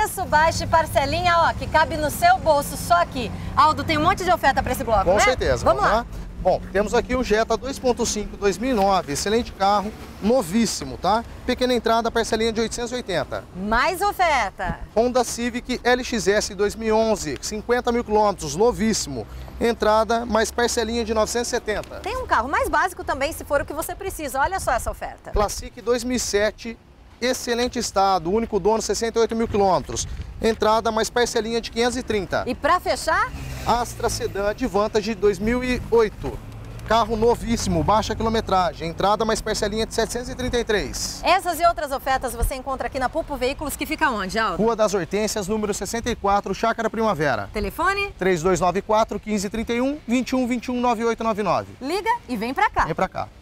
preço baixo e parcelinha, ó, que cabe no seu bolso só aqui. Aldo, tem um monte de oferta para esse bloco, Com né? certeza. Vamos lá. Bom, temos aqui o Jetta 2.5 2009, excelente carro, novíssimo, tá? Pequena entrada, parcelinha de 880. Mais oferta. Honda Civic LXS 2011, 50 mil quilômetros, novíssimo. Entrada, mais parcelinha de 970. Tem um carro mais básico também, se for o que você precisa. Olha só essa oferta. Classic 2007, excelente estado, único dono, 68 mil quilômetros. Entrada, mais parcelinha de 530. E para fechar? Astra Sedan Advantage 2008. Carro novíssimo, baixa quilometragem. Entrada, mais parcelinha de 733. Essas e outras ofertas você encontra aqui na Pupo Veículos, que fica onde, Aldo? Rua das Hortênsias, número 64, Chácara Primavera. Telefone? 3294 1531 21 21 9899. Liga e vem pra cá. Vem pra cá.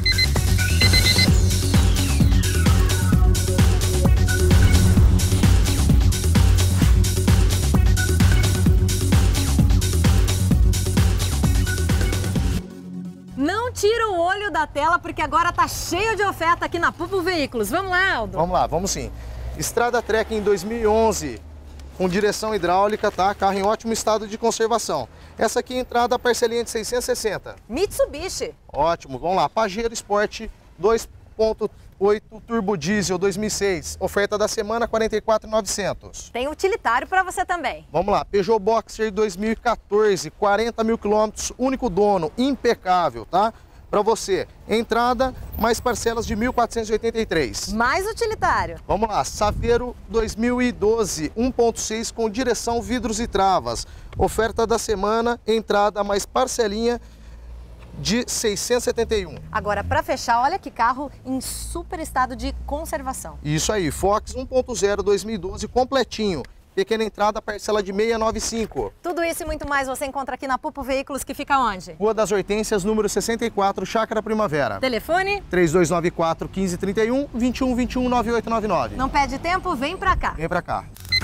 Não tira o olho da tela, porque agora tá cheio de oferta aqui na Pupo Veículos. Vamos lá, Aldo? Vamos lá, vamos sim. Estrada Trek em 2011, com direção hidráulica, tá? Carro em ótimo estado de conservação. Essa aqui, entrada, parcelinha de 660. Mitsubishi. Ótimo, vamos lá. Pajero Sport 2.8 Turbo Diesel 2006. Oferta da semana, 44.900. Tem utilitário para você também. Vamos lá. Peugeot Boxer 2014, 40 mil quilômetros, único dono, impecável, tá? Para você, entrada, mais parcelas de 1.483. Mais utilitário. Vamos lá. Saveiro 2012, 1.6 com direção, vidros e travas. Oferta da semana, entrada, mais parcelinha de 671. Agora, para fechar, olha que carro em super estado de conservação. Isso aí, Fox 1.0 2012 completinho. Pequena entrada, parcela de 695. Tudo isso e muito mais você encontra aqui na Pupo Veículos, que fica onde? Rua das Hortênsias, número 64, Chácara Primavera. Telefone? 3294 1531 21 21 9899. Não perde tempo, vem pra cá. Vem pra cá.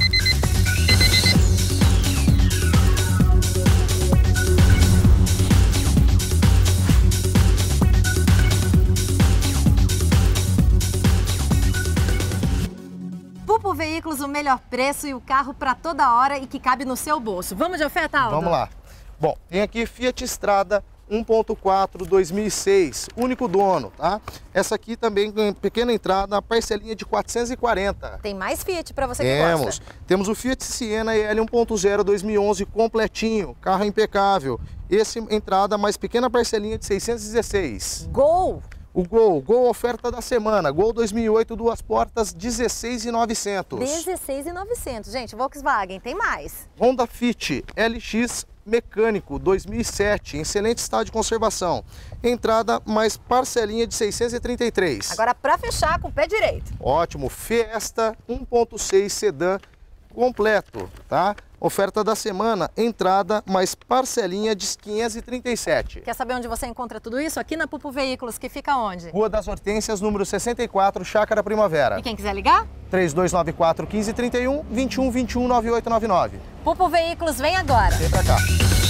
Pupo Veículos, o melhor preço e o carro para toda hora e que cabe no seu bolso. Vamos de oferta, Aldo? Vamos lá. Bom, tem aqui Fiat Strada 1.4 2006, único dono, tá? Essa aqui também com pequena entrada, parcelinha de 440. Tem mais Fiat para você que gosta. Temos o Fiat Siena EL 1.0 2011 completinho, carro impecável. Esse entrada, mais pequena parcelinha de 616. Gol! O Gol oferta da semana, Gol 2008, duas portas, 16.900. 16.900, gente, Volkswagen, tem mais. Honda Fit LX mecânico 2007, em excelente estado de conservação. Entrada mais parcelinha de 633. Agora para fechar com o pé direito. Ótimo, Fiesta 1.6 sedã completo, tá? Oferta da semana, entrada mais parcelinha de 537. Quer saber onde você encontra tudo isso? Aqui na Pupo Veículos, que fica onde? Rua das Hortênsias, número 64, Chácara Primavera. E quem quiser ligar? 3294 1531 21 21 9899. Pupo Veículos, vem agora. Vem pra cá.